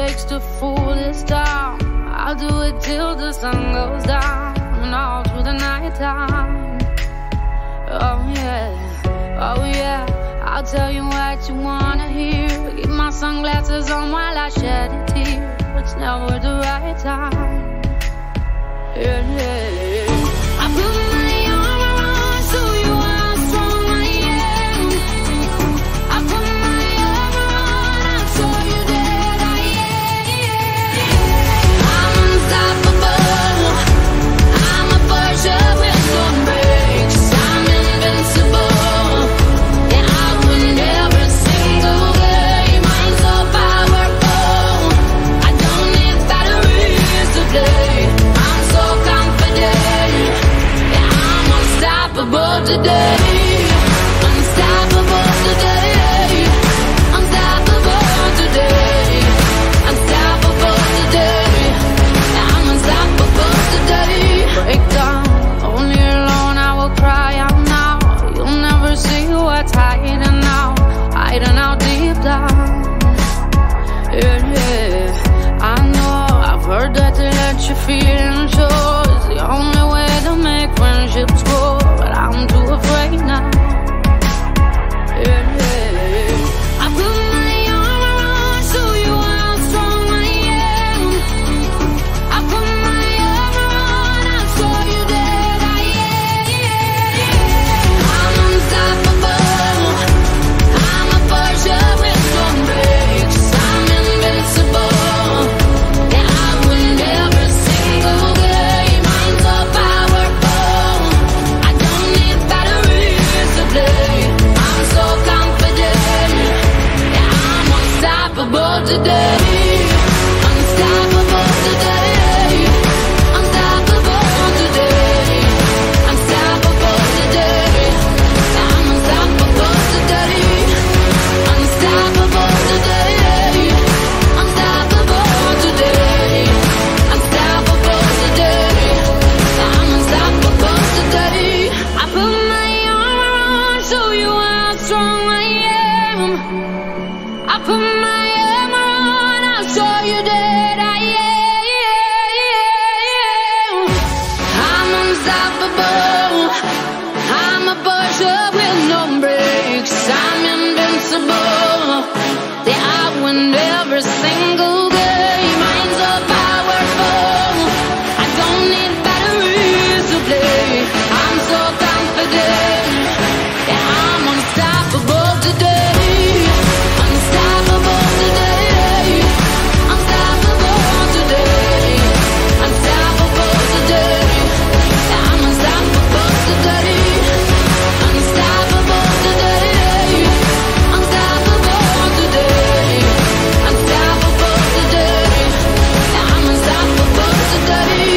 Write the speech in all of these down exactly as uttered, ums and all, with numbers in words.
takes to fool this town. I'll do it till the sun goes down and all through the night time. Oh yeah, oh yeah, I'll tell you what you wanna hear. Keep my sunglasses on while I shed a tear. It's never the right time. Yeah, yeah. I put my arm around so you how strong I am. I put my arm around and show you that I am. I'm unstoppable. I'm a Porsche with no brakes. I'm invincible. Yeah, I win every single game. I'm so powerful. I don't need batteries to play. I'm so confident. Yeah, I'm unstoppable today. Unstoppable today. Unstoppable today. Unstoppable today. Yeah, I'm unstoppable today. Break down, only alone I will cry out now. You'll never see what's hiding out, hiding out deep down. Yeah, yeah, I know, I've heard that to let you feel and show is the only way to make friendships grow, but I'm too afraid now. Yeah, yeah, I put my arm around so you how strong I am. I put my arm around and show you that I am. I'm unstoppable. I'm a Porsche with no brakes. I'm invincible. Yeah, I win every single game. I'm so powerful. I don't need batteries to play. I'm so confident. Yeah, I'm unstoppable today. Unstoppable today. Unstoppable today. Unstoppable today. Yeah, I'm unstoppable today. Unstoppable today. Unstoppable today. Unstoppable today. Yeah, I'm unstoppable today. I put my arm around, show you how strong I am. I put my arm around, I'll show you that I am. I'm unstoppable. I'm a Porsche with no brakes. I'm invincible. Yeah, I win every single game. I'm so powerful. I don't need batteries to play. I'm so confident. Yeah, I'm unstoppable today. Unstoppable today. Unstoppable today. Unstoppable today. Yeah, I'm unstoppable today. Unstoppable today. Unstoppable today. Unstoppable today. Yeah, I'm unstoppable today.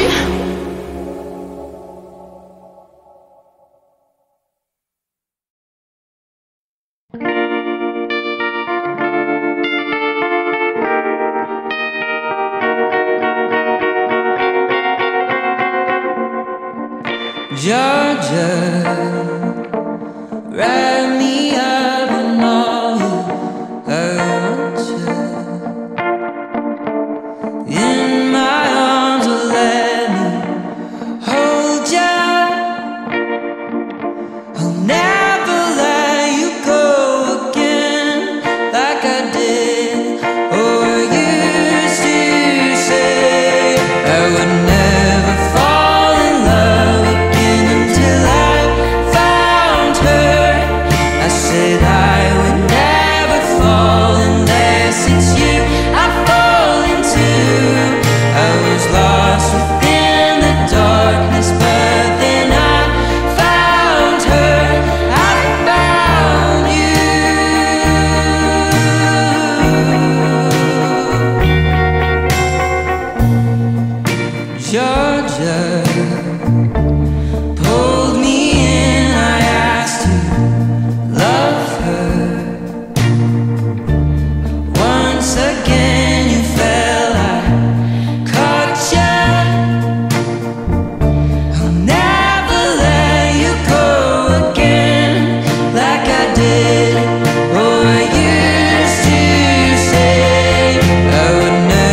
Georgia, wrap me up in all you hurt you. In my arms, oh, let me hold ya. I'll never let you go again like I did or used to say. I would never fall in love again until I found her. I said I would never fall unless it's you I fall into. I was lost within the darkness, but then I found her. I found you. Georgia pulled me in. I asked to love her. Once again you fell, I caught ya. I'll never let you go again like I did or I used to say. I would never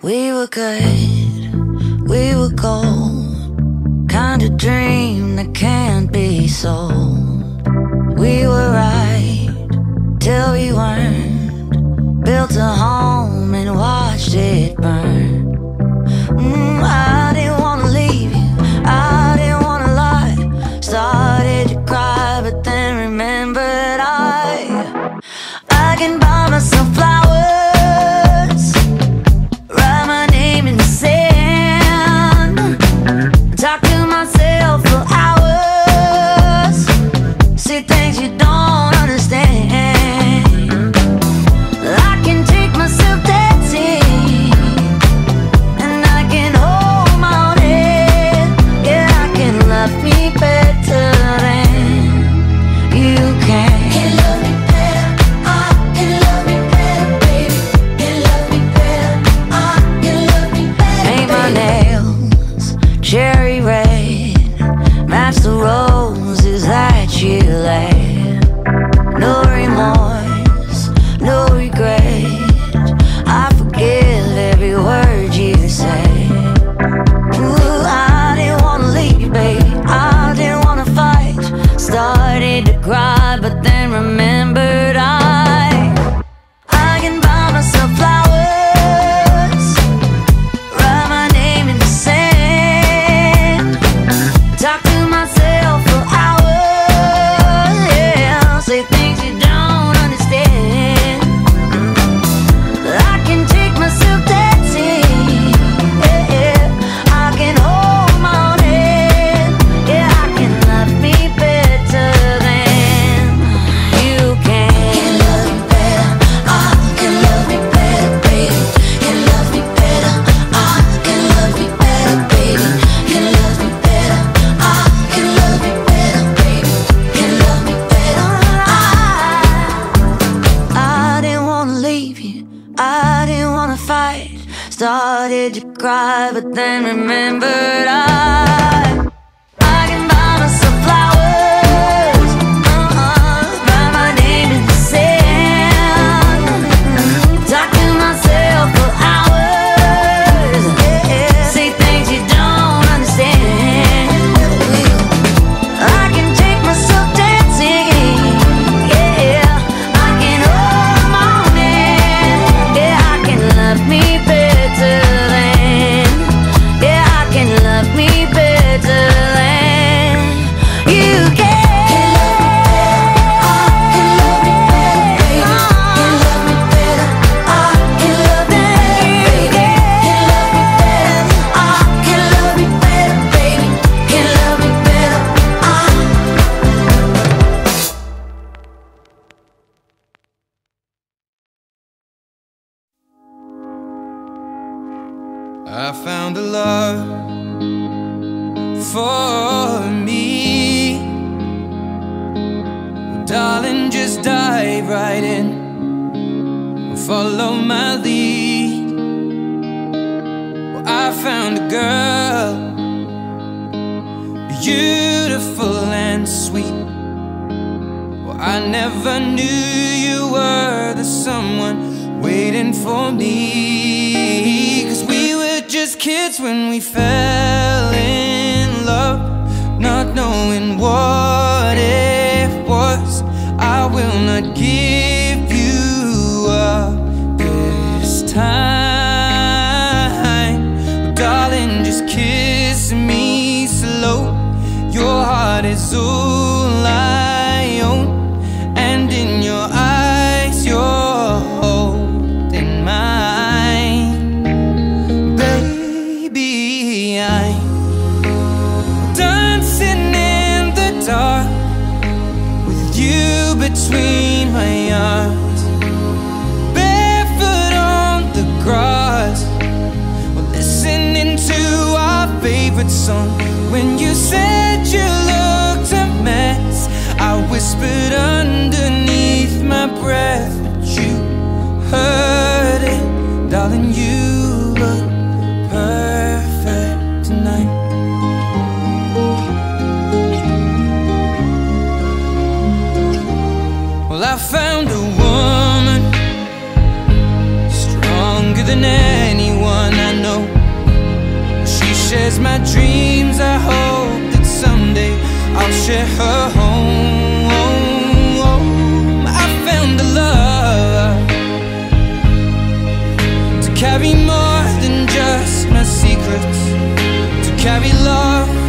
We were good, we were gold, kind of dream that can't be sold. We were right till we weren't, built a home and watched it burn. mm, I didn't wanna leave you, I didn't wanna lie. Started to cry but then remembered I I can buy myself flowers, talk to myself for hours, see things you don't understand. I can take myself dancing, and I can hold my own head. Yeah, I can love me better than you can. Can love me better, I can love me better, baby. Can love me better, I can love me better. Paint my nails cherry red, match the roses that you laid. No remorse, no regret, I forgive every word you say. Ooh, I didn't wanna leave, baby, I didn't wanna fight. Started to cry but then remembered I I can buy myself flowers, write my name in the sand, talk to myself for hours, yeah, say things you don't understand. I can take myself dancing, yeah, yeah. I can hold my own head, yeah, I can love me better than you can. Can love me better, I can love me better, baby. Can love me better, I can love me better, baby. Can love me better, I can love me better, baby. Can love me better, I I didn't wanna leave you, I didn't wanna fight. Started to cry but then remembered I I can buy myself flowers, uh-huh, write my name in the sand, talk to myself for hours, yeah, say things you don't understand. I can take myself dancing, yeah, I can hold my own hand, yeah, I can love me better than, yeah, I can love me better than you can. Can love me better, I can love me better, baby. Can love me better, I can love me better, baby. Can love me better, I found a love for me. Darling, just dive right in, follow my lead. Well, I found a girl, beautiful and sweet. Well, I never knew you were the someone waiting for me. Cause we were just kids when we fell in love, not knowing what it was. I will not give you up this time. Darling, just kiss me slow. Your heart is all I own, and in your eyes you're holding mine. Baby, I'm dancing in the dark with you between my arms, barefoot on the grass, we're listening to our favorite song. When you said you looked a mess, I whispered underneath my breath, but you heard it. Darling, you look perfect tonight. Well, I found a woman stronger than anyone shares my dreams. I hope that someday I'll share her home. I found a love to carry more than just my secrets, to carry love